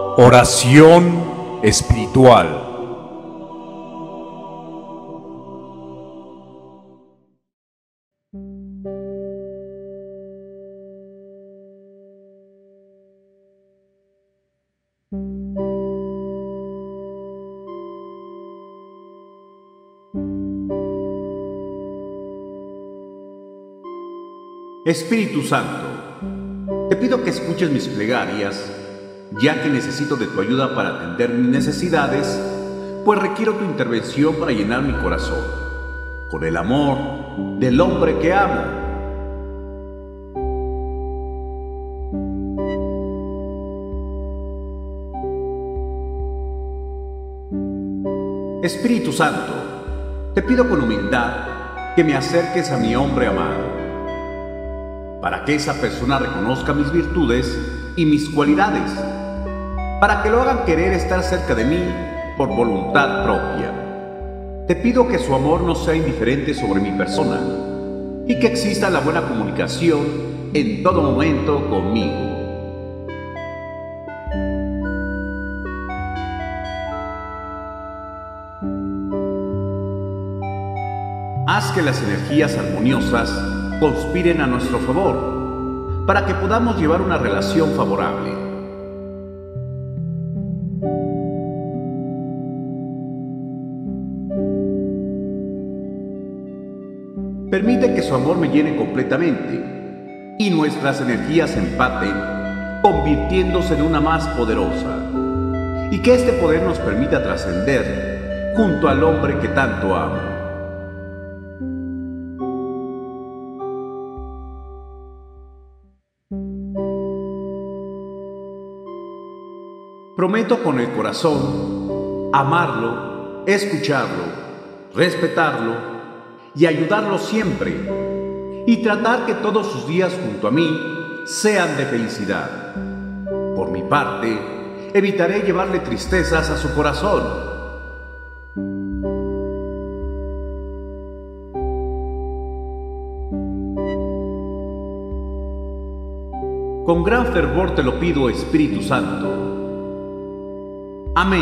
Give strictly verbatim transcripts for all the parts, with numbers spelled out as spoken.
Oración espiritual. Espíritu Santo, te pido que escuches mis plegarias, ya que necesito de tu ayuda para atender mis necesidades, pues requiero tu intervención para llenar mi corazón con el amor del hombre que amo. Espíritu Santo, te pido con humildad que me acerques a mi hombre amado, para que esa persona reconozca mis virtudes y mis cualidades, para que lo hagan querer estar cerca de mí por voluntad propia. Te pido que su amor no sea indiferente sobre mi persona y que exista la buena comunicación en todo momento conmigo. Haz que las energías armoniosas conspiren a nuestro favor, para que podamos llevar una relación favorable. Permite que su amor me llene completamente y nuestras energías empaten, convirtiéndose en una más poderosa, y que este poder nos permita trascender junto al hombre que tanto amo. Prometo con el corazón amarlo, escucharlo, respetarlo y ayudarlo siempre, y tratar que todos sus días junto a mí sean de felicidad. Por mi parte, evitaré llevarle tristezas a su corazón. Con gran fervor te lo pido, Espíritu Santo. Amén.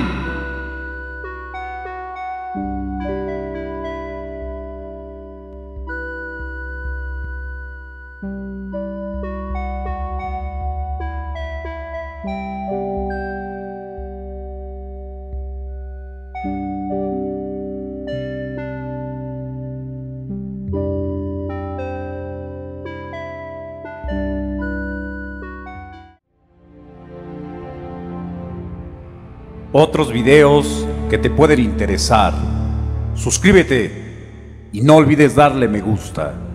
Otros videos que te pueden interesar. Suscríbete y no olvides darle me gusta.